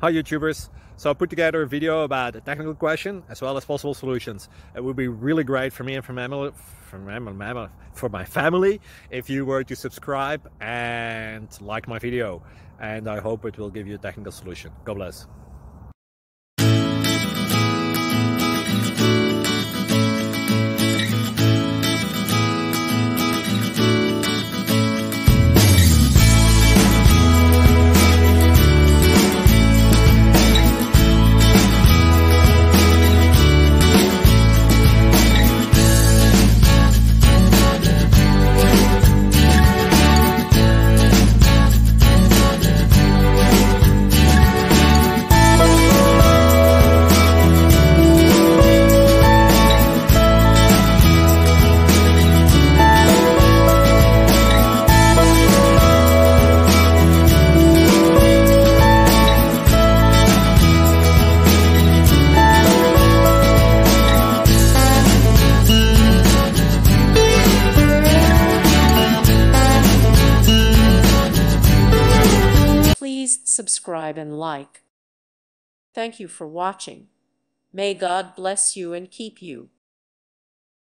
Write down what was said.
Hi YouTubers! So I put together a video about a technical question as well as possible solutions. It would be really great for me and for my family if you were to subscribe and like my video. And I hope it will give you a technical solution. God bless. Please subscribe and like. Thank you for watching. May God bless you and keep you.